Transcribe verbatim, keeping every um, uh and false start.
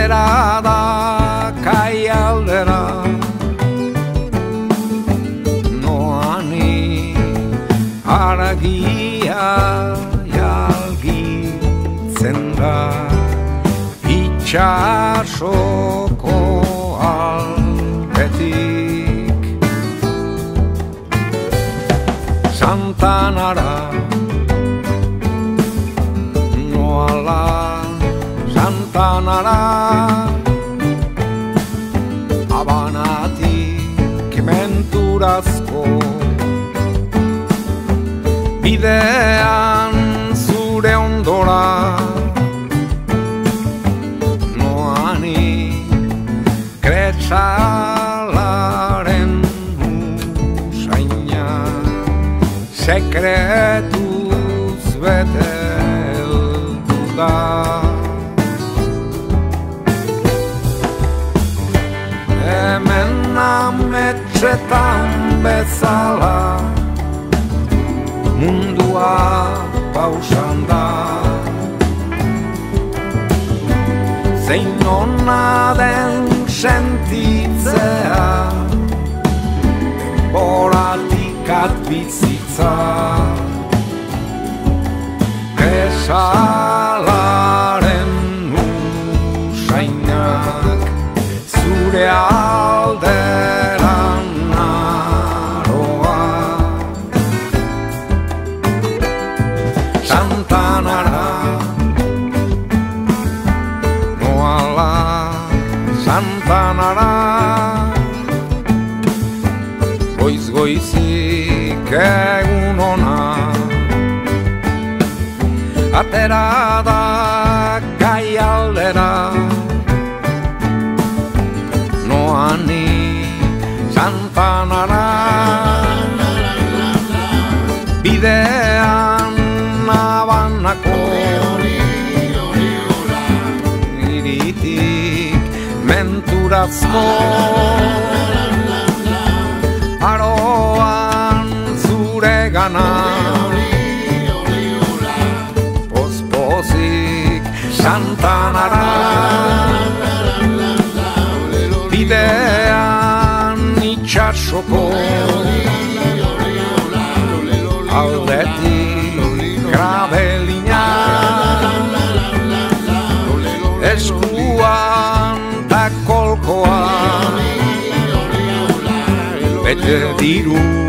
Atera da kaialdera noani argia jalgitzen da itxasoko aldetik Santanara noala Santanara Habanatik menturazko bidean zure ondora noani kretsalaren usaina sekretuz bete heldu da Hemen ametsetan bezala mundua pausan da Zein ona den sentitzea denboratik atbizitza Kresalaren usainak zure alderan naroa Santanara noala Santanara goiz-goizik egun ona Atera da kaialdera noani Santanara bidean Habanako iritik menturazko aroan zure gana Pospozik Santanara bidean itxasoko aldetik grabelina eskuan ta kolkoa bete diru